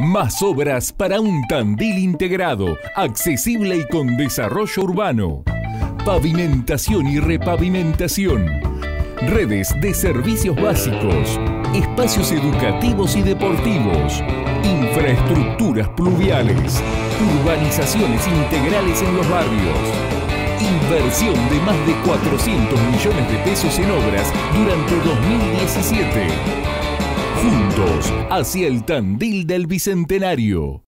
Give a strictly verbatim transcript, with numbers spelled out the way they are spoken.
Más obras para un Tandil integrado, accesible y con desarrollo urbano. Pavimentación y repavimentación. Redes de servicios básicos. Espacios educativos y deportivos. Infraestructuras pluviales. Urbanizaciones integrales en los barrios. Inversión de más de cuatrocientos millones de pesos en obras durante dos mil diecisiete. Juntos hacia el Tandil del Bicentenario.